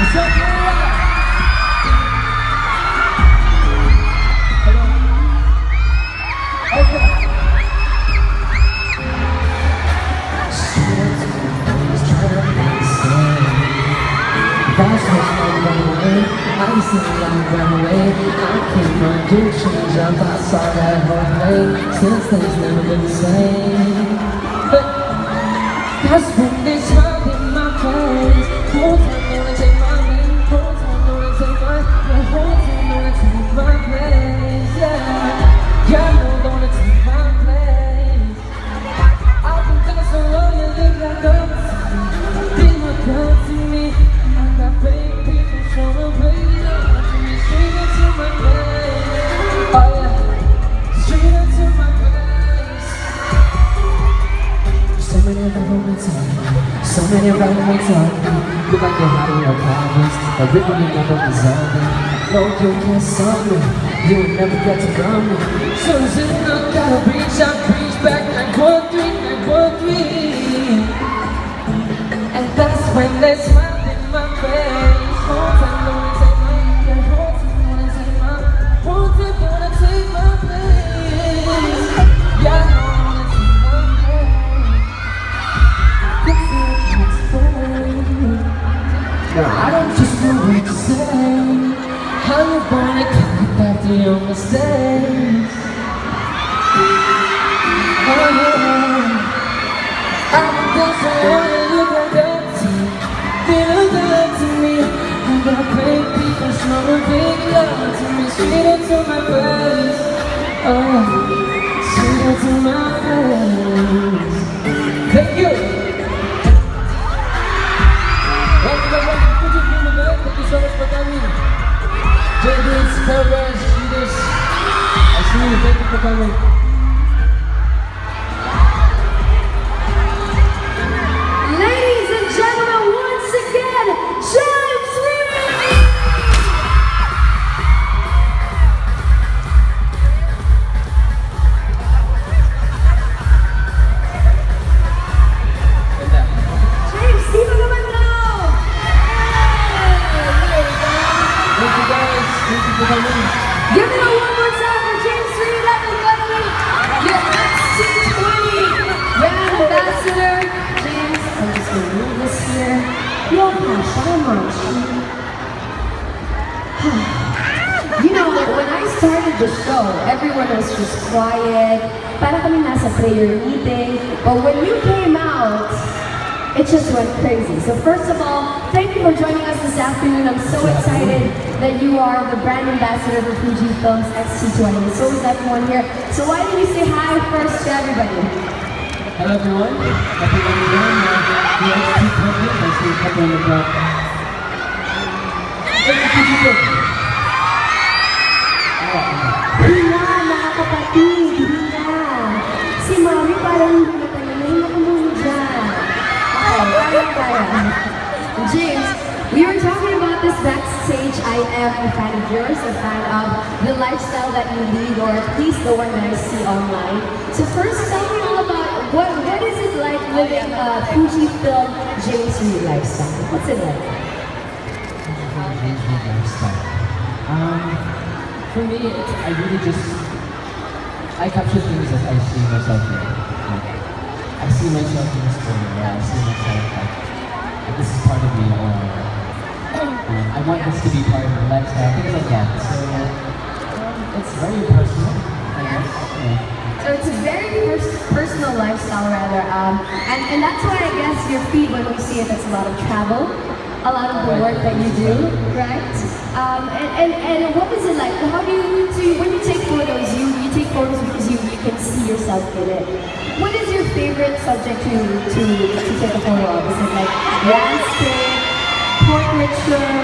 Since things never been the same, but that's when they smiled in my face. Whole time gonna take my name, whole time gonna take my, the whole time gonna take my place. Yeah, you're gonna take my place. I've been dancing long and they got up to me, they look up to me. I got fake people trying to play it up to me, straight into my face. Oh yeah. So many moments on me, so many moments on me. Feel like they're hiding your problems, but really you never resolve them. No, you can't solve me, you will never get to come me. So soon I gotta reach out, reach back like 1-3. And that's when they smile in my face. Whole time gonna take my, whole time gonna take my, whole time gonna take my place. Yeah. I don't just know what to say. How you gonna get after your mistakes? Oh yeah, I'm dancing on and look like that to me. They look up to me. I got great people showing big love to me. Straight into my face. Oh yeah, straight into my face. Thank you. Thank you so much for coming. JD's, Cobras, Leaders. I see you. Thank you for coming. Ladies and gentlemen, once again, James Reid! James, dito naman daw! Thank you guys. Thank you for coming. Give it a one more time for James Reid, everybody! Your XT20 brand ambassador, James. I'm just going to move this here. Yo, gosh, how much? You know, when I started the show, everyone was just quiet. Para kami nasa prayer meeting. But when you came out, it just went crazy. So first of all, thank you for joining us this afternoon. I'm so excited that you are the brand ambassador for FujiFilm's XT20. So is everyone here. So why don't you say hi first to everybody? Hello everyone. Happy Ramadan. The XT20. I see a couple in the back. Thank you, FujiFilm. Hina, mga kapatid, hina. Si Mami parang hindi na tayo nakamuli dyan. James, we were talking about this backstage. I am a fan of yours, a fan of the lifestyle that you lead, or at least the one that I see online. So first, tell me all about what is it like living a FujiFilm James Reid lifestyle? What's it like? James Reid lifestyle. For me, I really just capture things that I see myself in. I see myself in this story, yeah. I see myself like this is part of me, or I want this to be part of my lifestyle, things like that. So it's very personal, I guess. Yeah. So it's a very personal lifestyle, rather, and that's why I guess your feed, when we see it, it's a lot of travel, a lot of the work that you do, right? And what is it like? How do you when you take photos? You take photos because you can see yourself in it. What is your favorite subject to take a photo of? Is it like landscape, portraiture,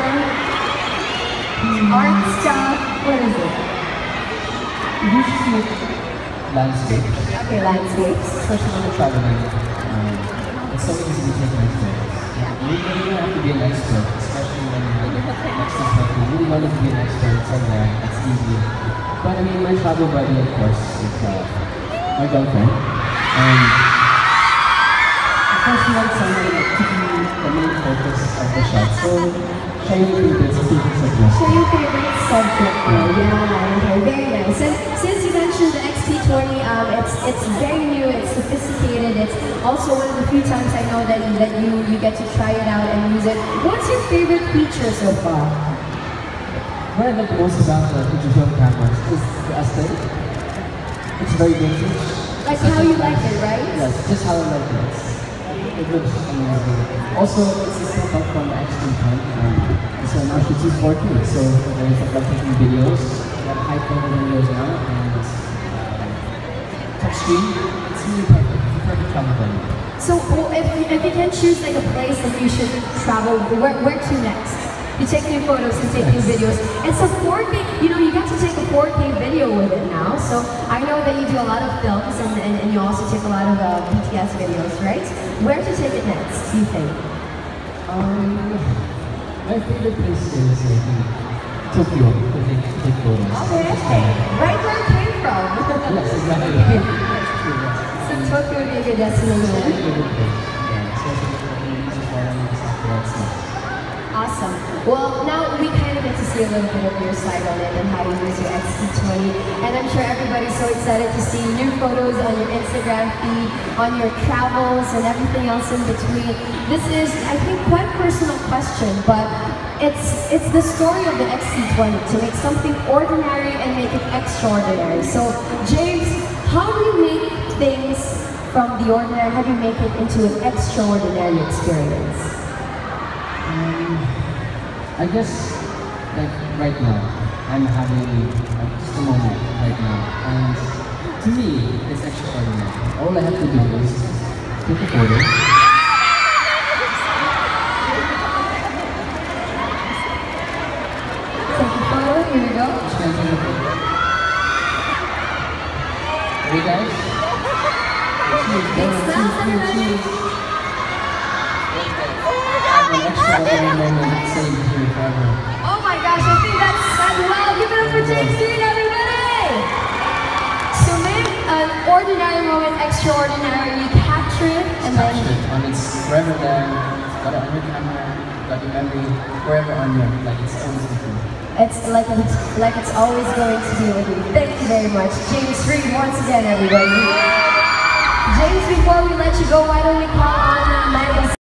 art stuff? What is it? Usually landscapes. Okay, landscapes. Especially when you're traveling. It's so easy to take nice photos. You don't have to be an expert, especially when you're next to something. You really wanted to be an expert somewhere. It's easy. But I mean, my travel buddy, of course, is my girlfriend. And course, we want something to be the main focus of the shot. So, share your favorite subject. Share your favorite subject. Yeah, okay, very nice. And since you mentioned the XT20, it's very new, it's sophisticated. It's also one of the few times I know that you get to try it out and use it. What's your favorite feature so far? What I like most about the FujiFilm cameras is the aesthetic. It's very vintage. Like how you like it, right? Yes, just how I like it. It looks amazing. Also, it's a step up from the XT20. So now it's 4K, so there's like taking videos, we have high quality videos now, and touchscreen, it's really perfect. It's a perfect travel buddy. So if you can choose like a place that you should travel, where to next? You take new photos and take new videos. It's a 4K, you know, you get to take a 4K video with it now. So I know that you do a lot of films and you also take a lot of BTS videos, right? Where to take it next, do you think? My favorite place is Tokyo to take photos. Okay. Right where it came from. Yes, exactly. So Tokyo would be a good destination. Awesome. Well, now we kind of get to see a little bit of your side on it and how you use your XT20. And I'm sure everybody's so excited to see new photos on your Instagram feed, on your travels, and everything else in between. This is, I think, quite a personal question, but it's the story of the XT20 to make something ordinary and make it extraordinary. So, James, how do you make things from the ordinary? How do you make it into an extraordinary experience? I guess, like right now, I'm having just a moment right now, and to me, it's extraordinary. All I have to do is take a photo. Take a photo, here we go. Just gonna take a photo. Hey guys? Big smiles, everybody. An extraordinary moment saved here forever. Oh my gosh, I think that's well. Give it up for James Reid, everybody! So make an ordinary moment extraordinary. You capture it and then And it's forever there. Got it on your camera, got your memory, wherever on your, like it's always with you. it's like it's always going to be with you. Thank you very much, James Reid, once again, everybody. James, before we let you go, why don't we call on